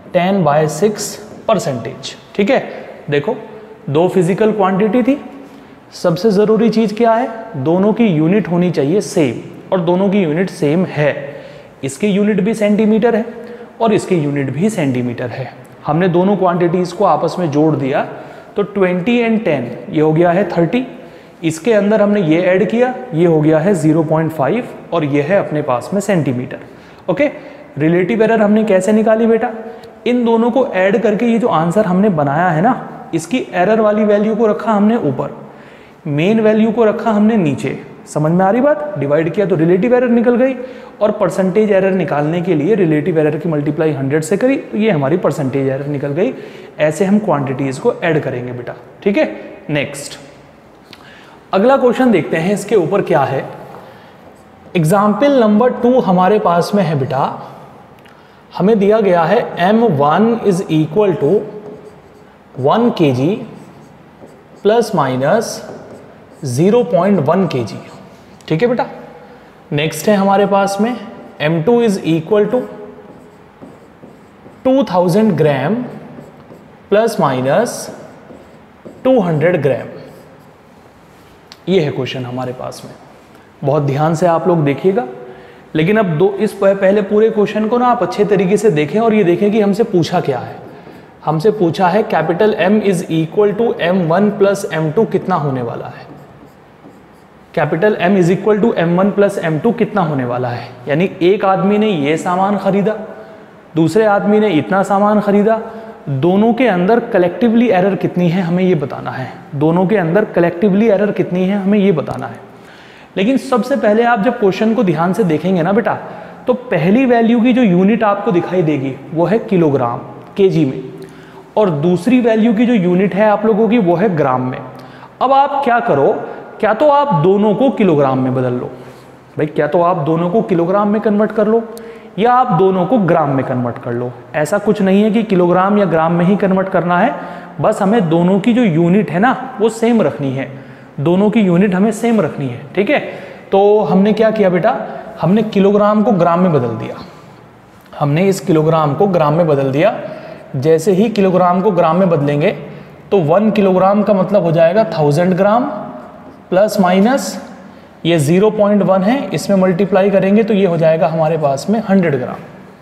10/6%। ठीक है, देखो 2 फिजिकल क्वांटिटी थी, सबसे ज़रूरी चीज़ क्या है, दोनों की यूनिट होनी चाहिए सेम, और दोनों की यूनिट सेम है। इसकी यूनिट भी सेंटीमीटर है और इसकी यूनिट भी सेंटीमीटर है। हमने दोनों क्वांटिटीज़ को आपस में जोड़ दिया तो 20 और 10 ये हो गया है 30, इसके अंदर हमने ये ऐड किया, ये हो गया है 0.5 और ये है अपने पास में सेंटीमीटर। ओके, रिलेटिव एरर हमने कैसे निकाली बेटा, इन दोनों को ऐड करके ये जो आंसर हमने बनाया है ना, इसकी एरर वाली वैल्यू को रखा हमने ऊपर, मेन वैल्यू को रखा हमने नीचे। समझ में आ रही बात, डिवाइड किया तो रिलेटिव एरर निकल गई, और परसेंटेज एरर निकालने के लिए रिलेटिव एरर की मल्टीप्लाई 100 से करी तो ये हमारी परसेंटेज एरर निकल गई। ऐसे हम क्वांटिटीज को ऐड करेंगे बेटा, ठीक है। नेक्स्ट अगला क्वेश्चन देखते हैं, इसके ऊपर क्या है। एग्जाम्पल नंबर 2 हमारे पास में है बेटा, हमें दिया गया है M1 is equal to 1 kg plus minus 0.1 kg, ठीक है बेटा। नेक्स्ट है हमारे पास में M2 is equal to 2000 gram plus minus 200 gram. ये है क्वेश्चन हमारे पास में, बहुत ध्यान से आप लोग देखिएगा। लेकिन अब इस पहले पूरे क्वेश्चन को ना आप अच्छे तरीके से देखें और ये देखें कि हमसे पूछा क्या है। हमसे पूछा है capital M is equal to M1 plus M2 कितना होने वाला है। Capital M is equal to M1 plus M2 कितना होने वाला है, यानी एक आदमी ने ये सामान खरीदा, दूसरे आदमी ने इतना सामान खरीदा, दोनों के अंदर कलेक्टिवली एरर कितनी है हमें ये बताना है। दोनों के अंदर कलेक्टिवली एरर कितनी है हमें ये बताना है। लेकिन सबसे पहले आप जब क्वेश्चन को ध्यान से देखेंगे ना बेटा, तो पहली वैल्यू की जो यूनिट आपको दिखाई देगी वो है किलोग्राम केजी में, और दूसरी वैल्यू की जो यूनिट है आप लोगों की वो है ग्राम में। अब आप क्या करो, क्या तो आप दोनों को किलोग्राम में बदल लो भाई, क्या तो आप दोनों को किलोग्राम में कन्वर्ट कर लो या आप दोनों को ग्राम में कन्वर्ट कर लो। ऐसा कुछ नहीं है कि किलोग्राम या ग्राम में ही कन्वर्ट करना है, बस हमें दोनों की जो यूनिट है ना वो सेम रखनी है, दोनों की यूनिट हमें सेम रखनी है, ठीक है। तो हमने क्या किया बेटा, हमने किलोग्राम को ग्राम में बदल दिया। हमने इस किलोग्राम को ग्राम में बदल दिया। जैसे ही किलोग्राम को ग्राम में बदलेंगे तो 1 किलोग्राम का मतलब हो जाएगा 1000 ग्राम प्लस माइनस ये 0.1 है, इसमें मल्टीप्लाई करेंगे तो ये हो जाएगा हमारे पास में 100 ग्राम,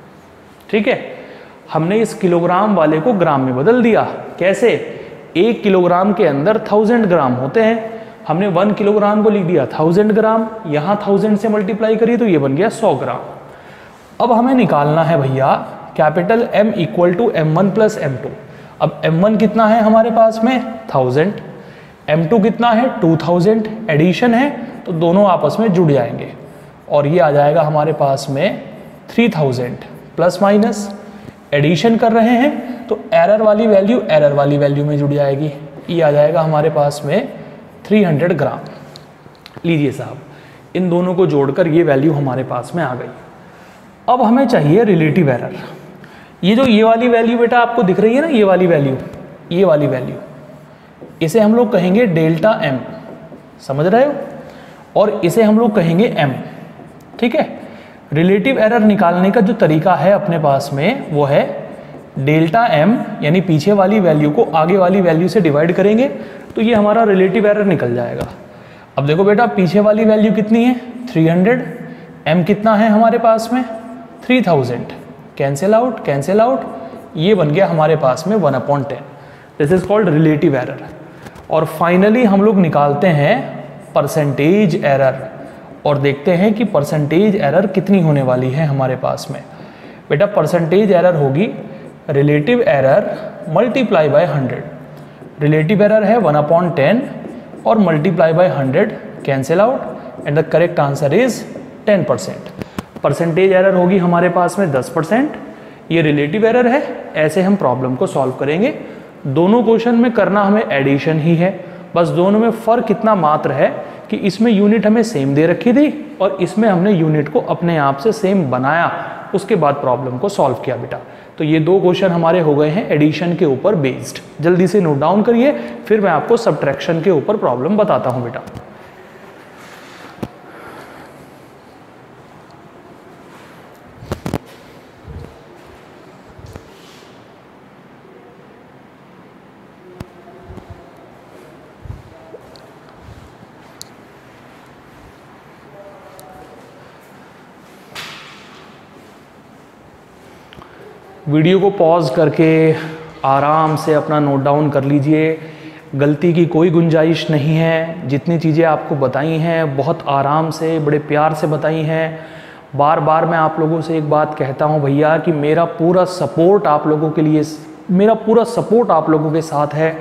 ठीक है। हमने इस किलोग्राम वाले को ग्राम में बदल दिया। कैसे, 1 किलोग्राम के अंदर 1000 ग्राम होते हैं, हमने 1 किलोग्राम को लिख दिया 1000 ग्राम, यहाँ 1000 से मल्टीप्लाई करिए तो ये बन गया 100 ग्राम। अब हमें निकालना है भैया capital M equal to M1 plus M2। अब M1 कितना है हमारे पास में 1000, M2 कितना है 2000, एडिशन है तो दोनों आपस में जुड़ जाएंगे और ये आ जाएगा हमारे पास में 3000 प्लस माइनस, एडिशन कर रहे हैं तो एरर वाली वैल्यू में जुड़ जाएगी, ये आ जाएगा हमारे पास में 300 ग्राम। लीजिए साहब, इन दोनों को जोड़कर ये वैल्यू हमारे पास में आ गई। अब हमें चाहिए रिलेटिव एरर। ये वाली वैल्यू बेटा आपको दिख रही है ना, ये वाली वैल्यू, इसे हम लोग कहेंगे डेल्टा M, समझ रहे हो, और इसे हम लोग कहेंगे M, ठीक है। रिलेटिव एरर निकालने का जो तरीका है अपने पास में वो है डेल्टा M, यानी पीछे वाली वैल्यू को आगे वाली वैल्यू से डिवाइड करेंगे तो ये हमारा रिलेटिव एरर निकल जाएगा। अब देखो बेटा, पीछे वाली वैल्यू कितनी है 300, M कितना है हमारे पास में 3000, कैंसिल आउट, ये बन गया हमारे पास में 1/10। This is called relative error. और फाइनली हम लोग निकालते हैं परसेंटेज एरर और देखते हैं कि परसेंटेज एरर कितनी होने वाली है हमारे पास में। बेटा परसेंटेज एरर होगी relative error multiply by 100। Relative error है 1/10 और multiply by 100, cancel out, and the correct answer is 10%। Percentage error होगी हमारे पास में 10%। ये रिलेटिव एरर है। ऐसे हम प्रॉब्लम को सॉल्व करेंगे। दोनों क्वेश्चन में करना हमें एडिशन ही है, बस दोनों में फ़र्क इतना मात्र है कि इसमें यूनिट हमें सेम दे रखी थी और इसमें हमने यूनिट को अपने आप से सेम बनाया, उसके बाद प्रॉब्लम को सॉल्व किया बेटा। तो ये 2 क्वेश्चन हमारे हो गए हैं एडिशन के ऊपर बेस्ड। जल्दी से नोट डाउन करिए, फिर मैं आपको सब्ट्रैक्शन के ऊपर प्रॉब्लम बताता हूँ बेटा। वीडियो को पॉज करके आराम से अपना नोट डाउन कर लीजिए। गलती की कोई गुंजाइश नहीं है। जितनी चीज़ें आपको बताई हैं बहुत आराम से, बड़े प्यार से बताई हैं। बार बार मैं आप लोगों से एक बात कहता हूं भैया कि मेरा पूरा सपोर्ट आप लोगों के लिए, मेरा पूरा सपोर्ट आप लोगों के साथ है।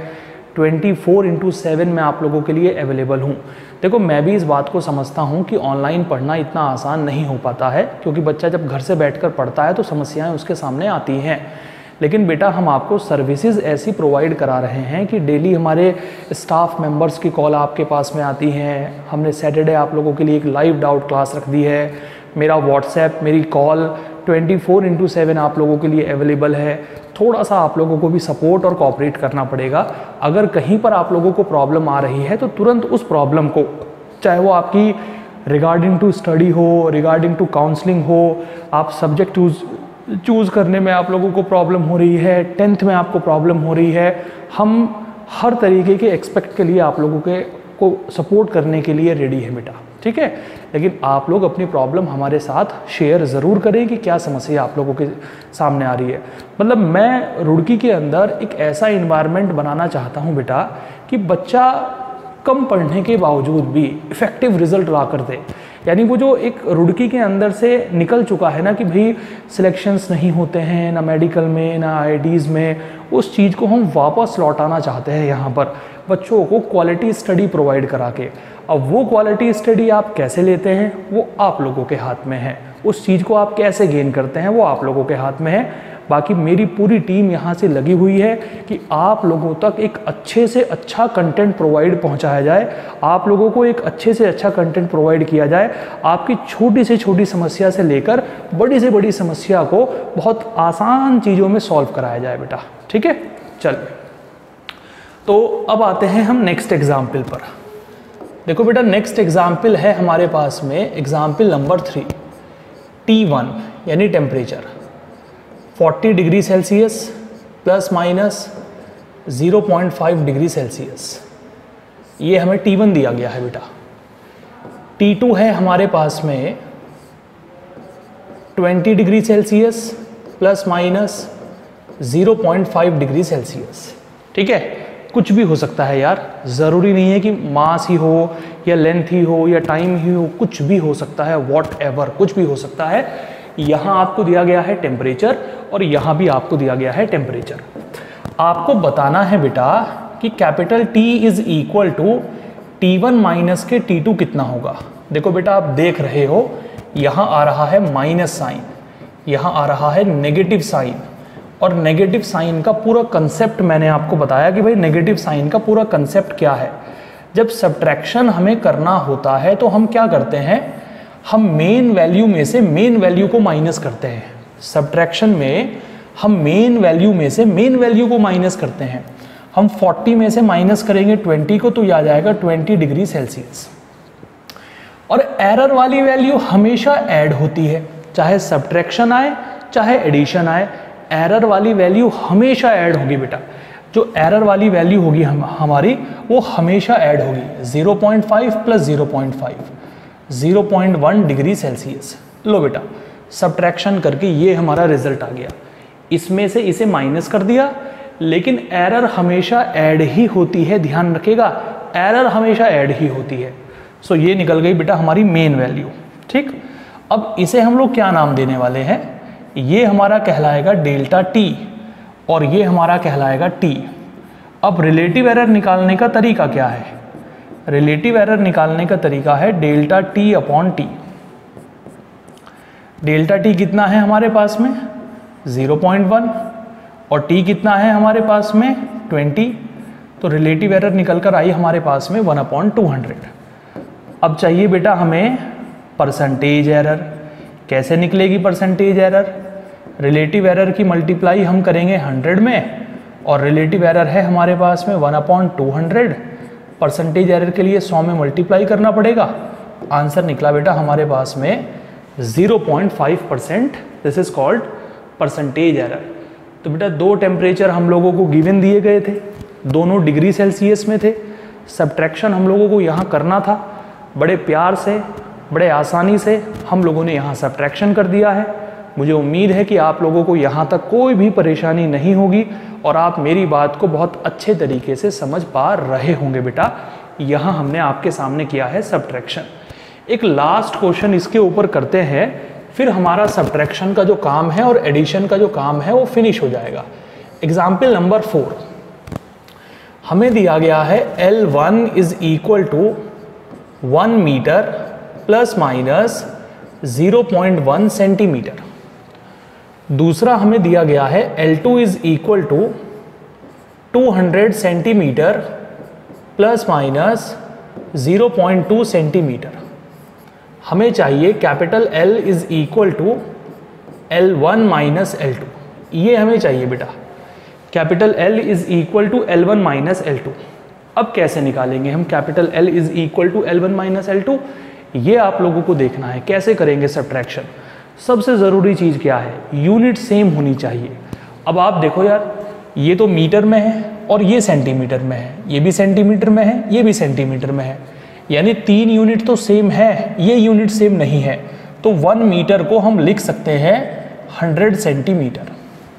24/7 मैं आप लोगों के लिए अवेलेबल हूँ। देखो मैं भी इस बात को समझता हूँ कि ऑनलाइन पढ़ना इतना आसान नहीं हो पाता है, क्योंकि बच्चा जब घर से बैठकर पढ़ता है तो समस्याएं उसके सामने आती हैं। लेकिन बेटा हम आपको सर्विसेज ऐसी प्रोवाइड करा रहे हैं कि डेली हमारे स्टाफ मेंबर्स की कॉल आपके पास में आती हैं। हमने सैटरडे आप लोगों के लिए एक लाइव डाउट क्लास रख दी है। मेरा व्हाट्सएप, मेरी कॉल 24/7 आप लोगों के लिए अवेलेबल है। थोड़ा सा आप लोगों को भी सपोर्ट और कोऑपरेट करना पड़ेगा। अगर कहीं पर आप लोगों को प्रॉब्लम आ रही है तो तुरंत उस प्रॉब्लम को, चाहे वो आपकी रिगार्डिंग टू स्टडी हो, रिगार्डिंग टू काउंसलिंग हो, आप सब्जेक्ट चूज़ करने में आप लोगों को प्रॉब्लम हो रही है, 10th में आपको प्रॉब्लम हो रही है, हम हर तरीके के एक्सपेक्ट के लिए आप लोगों को सपोर्ट करने के लिए रेडी है बेटा, ठीक है। लेकिन आप लोग अपनी प्रॉब्लम हमारे साथ शेयर ज़रूर करें कि क्या समस्या आप लोगों के सामने आ रही है। मतलब मैं रुड़की के अंदर एक ऐसा इन्वायरमेंट बनाना चाहता हूँ बेटा कि बच्चा कम पढ़ने के बावजूद भी इफ़ेक्टिव रिजल्ट ला कर दे। यानी वो जो एक रुड़की के अंदर से निकल चुका है ना कि भाई सिलेक्शंस नहीं होते हैं ना मेडिकल में ना आईआईटीज़ में, उस चीज़ को हम वापस लौटाना चाहते हैं यहाँ पर बच्चों को क्वालिटी स्टडी प्रोवाइड करा के। अब वो क्वालिटी स्टडी आप कैसे लेते हैं वो आप लोगों के हाथ में है, उस चीज़ को आप कैसे गेन करते हैं वो आप लोगों के हाथ में है। बाकी मेरी पूरी टीम यहाँ से लगी हुई है कि आप लोगों तक एक अच्छे से अच्छा कंटेंट प्रोवाइड पहुँचाया जाए, आप लोगों को एक अच्छे से अच्छा कंटेंट प्रोवाइड किया जाए। आपकी छोटी से छोटी समस्या से लेकर बड़ी से बड़ी समस्या को बहुत आसान चीज़ों में सॉल्व कराया जाए बेटा, ठीक है। चलिए तो अब आते हैं हम नेक्स्ट एग्जाम्पल पर। देखो बेटा नेक्स्ट एग्जाम्पल है हमारे पास में एग्जाम्पल नंबर 3, T1 यानी temperature 40 degree Celsius plus minus 0.5 degree Celsius. ये हमें T1 दिया गया है बेटा। T2 है हमारे पास में 20 degree Celsius plus minus 0.5 degree Celsius, ठीक है। कुछ भी हो सकता है यार, ज़रूरी नहीं है कि मास ही हो या लेंथ ही हो या टाइम ही हो, कुछ भी हो सकता है, वॉट एवर कुछ भी हो सकता है। यहाँ आपको दिया गया है टेम्परेचर और यहाँ भी आपको दिया गया है टेम्परेचर। आपको बताना है बेटा कि capital T is equal to T1 minus के T2 कितना होगा। देखो बेटा आप देख रहे हो यहाँ आ रहा है माइनस साइन, यहाँ आ रहा है नेगेटिव साइन, और नेगेटिव साइन का पूरा कंसेप्ट मैंने आपको बताया कि भाई नेगेटिव साइन का पूरा कंसेप्ट क्या है। जब सब्ट्रैक्शन हमें करना होता है तो हम क्या करते हैं, हम मेन वैल्यू में से मेन वैल्यू को माइनस करते हैं। सब्ट्रैक्शन में हम मेन वैल्यू में से मेन वैल्यू को माइनस करते हैं। हम 40 में से माइनस करेंगे 20 को तो यह आ जाएगा 20 डिग्री सेल्सियस। और एरर वाली वैल्यू हमेशा ऐड होती है, चाहे सब्ट्रैक्शन आए चाहे एडिशन आए, एरर वाली वैल्यू हमेशा ऐड होगी बेटा। जो एरर वाली वैल्यू होगी हमारी वो हमेशा ऐड होगी। 0.5 प्लस 0.5 0.1 डिग्री सेल्सियस। लो बेटा सब्ट्रैक्शन करके ये हमारा रिजल्ट आ गया, इसमें से इसे माइनस कर दिया, लेकिन एरर हमेशा ऐड ही होती है, ध्यान रखिएगा एरर हमेशा ऐड ही होती है। सो ये निकल गई बेटा हमारी मेन वैल्यू, ठीक। अब इसे हम लोग क्या नाम देने वाले हैं, ये हमारा कहलाएगा डेल्टा T और ये हमारा कहलाएगा T। अब रिलेटिव एरर निकालने का तरीका क्या है, रिलेटिव एरर निकालने का तरीका है delta T upon T। Delta T कितना है हमारे पास में 0.1 और T कितना है हमारे पास में 20, तो रिलेटिव एरर निकल कर आई हमारे पास में 1/200। अब चाहिए बेटा हमें परसेंटेज एरर। कैसे निकलेगी परसेंटेज एरर, रिलेटिव एरर की मल्टीप्लाई हम करेंगे 100 में और रिलेटिव एरर है हमारे पास में 1/200। परसेंटेज एरर के लिए 100 में मल्टीप्लाई करना पड़ेगा। आंसर निकला बेटा हमारे पास में 0.5%। This is called percentage error. तो बेटा दो टेम्परेचर हम लोगों को गिवन दिए गए थे, दोनों डिग्री सेल्सियस में थे। सब्ट्रैक्शन हम लोगों को यहाँ करना था, बड़े प्यार से बड़े आसानी से हम लोगों ने यहाँ सब्ट्रैक्शन कर दिया है। मुझे उम्मीद है कि आप लोगों को यहाँ तक कोई भी परेशानी नहीं होगी और आप मेरी बात को बहुत अच्छे तरीके से समझ पा रहे होंगे बेटा। यहाँ हमने आपके सामने किया है सब्ट्रैक्शन। एक लास्ट क्वेश्चन इसके ऊपर करते हैं, फिर हमारा सब्ट्रैक्शन का जो काम है और एडिशन का जो काम है वो फिनिश हो जाएगा। एग्जाम्पल नंबर 4, हमें दिया गया है L1 is equal to 1 metre plus minus 0.1 centimetre. दूसरा हमें दिया गया है L2 is equal to 200 centimetre plus minus 0.2 centimetre. हमें चाहिए capital L is equal to L1 minus L2, ये हमें चाहिए बेटा। Capital L is equal to L1 minus L2। अब कैसे निकालेंगे हम capital L is equal to L1 minus L2, ये आप लोगों को देखना है कैसे करेंगे सब्ट्रैक्शन। सबसे ज़रूरी चीज़ क्या है, यूनिट सेम होनी चाहिए। अब आप देखो यार, ये तो मीटर में है और ये सेंटीमीटर में है, ये भी सेंटीमीटर में है, ये भी सेंटीमीटर में है, यानी 3 यूनिट तो सेम है, ये यूनिट सेम नहीं है। तो 1 मीटर को हम लिख सकते हैं 100 सेंटीमीटर।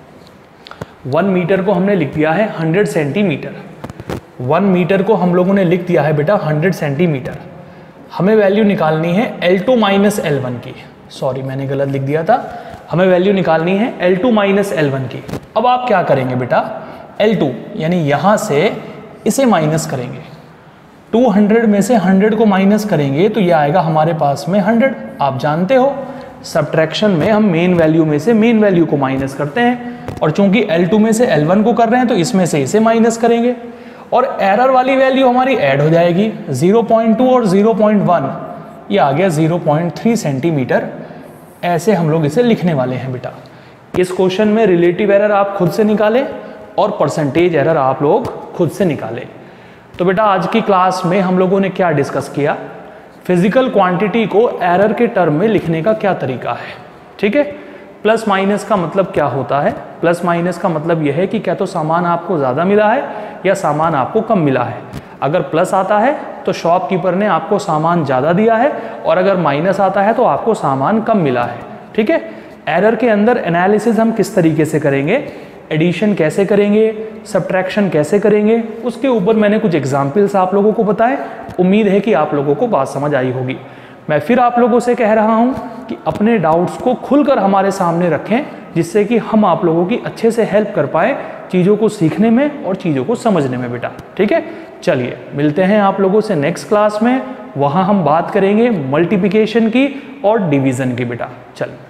1 मीटर को हमने लिख दिया है 100 सेंटीमीटर। 1 मीटर को हम लोगों ने लिख दिया है बेटा 100 सेंटीमीटर। हमें वैल्यू निकालनी है L2 माइनस L1 की, सॉरी मैंने गलत लिख दिया था, हमें वैल्यू निकालनी है L2 माइनस L1 की। अब आप क्या करेंगे बेटा, L2 यानी यहाँ से इसे माइनस करेंगे, 200 में से 100 को माइनस करेंगे तो ये आएगा हमारे पास में 100। आप जानते हो सब्ट्रैक्शन में हम मेन वैल्यू में से मेन वैल्यू को माइनस करते हैं, और चूंकि L2 में से L1 को कर रहे हैं तो इसमें से इसे माइनस करेंगे और एरर वाली वैल्यू हमारी ऐड हो जाएगी। 0.2 और 0.1 ये आ गया 0.3 सेंटीमीटर। ऐसे हम लोग इसे लिखने वाले हैं बेटा। इस क्वेश्चन में रिलेटिव एरर आप खुद से निकालें और परसेंटेज एरर आप लोग खुद से निकालें। तो बेटा आज की क्लास में हम लोगों ने क्या डिस्कस किया, फिजिकल क्वांटिटी को एरर के टर्म में लिखने का क्या तरीका है। ठीक है, प्लस माइनस का मतलब क्या होता है, प्लस माइनस का मतलब यह है कि क्या तो सामान आपको ज़्यादा मिला है या सामान आपको कम मिला है। अगर प्लस आता है तो शॉपकीपर ने आपको सामान ज़्यादा दिया है, और अगर माइनस आता है तो आपको सामान कम मिला है। ठीक है, एरर के अंदर एनालिसिस हम किस तरीके से करेंगे, एडिशन कैसे करेंगे, सब्ट्रैक्शन कैसे करेंगे, उसके ऊपर मैंने कुछ एग्जाम्पल्स आप लोगों को बताए। उम्मीद है कि आप लोगों को बात समझ आई होगी। मैं फिर आप लोगों से कह रहा हूं कि अपने डाउट्स को खुलकर हमारे सामने रखें, जिससे कि हम आप लोगों की अच्छे से हेल्प कर पाए चीज़ों को सीखने में और चीज़ों को समझने में बेटा। ठीक है, चलिए मिलते हैं आप लोगों से नेक्स्ट क्लास में, वहाँ हम बात करेंगे मल्टीप्लिकेशन की और डिवीज़न की बेटा। चल